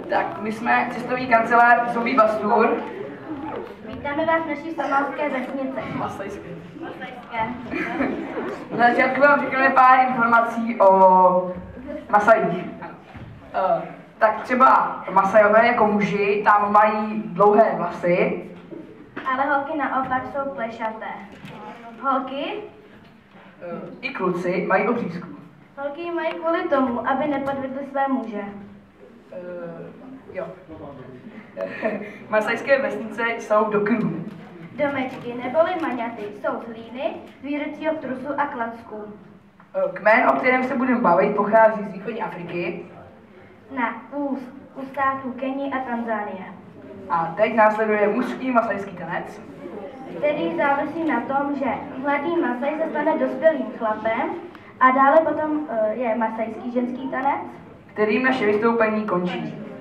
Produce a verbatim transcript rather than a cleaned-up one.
Tak, my jsme cestovní kancelář Zombie Bastur. Vítáme vás v naší somálské vesnici. Masajské. Masajské. Na začátku vám řekneme pár informací o Masajích. Uh, tak třeba Masajové jako muži tam mají dlouhé vlasy. Ale holky naopak jsou plešaté. Holky? Uh, I kluci mají obřízku. Holky ji mají kvůli tomu, aby nepodvedly své muže. Uh, jo. Masajské vesnice jsou do kruhu. Domečky neboli maňaty jsou z hlíny, zvířecího trusu a klacků. Kmen, o kterém se budeme bavit, pochází z východní Afriky. Na úst, u států Keni a Tanzánie. A teď následuje mužský masajský tanec, Který závisí na tom, že mladý Masaj se stane dospělým chlapem a dále potom uh, je masajský ženský tanec, kterým naše vystoupení končí.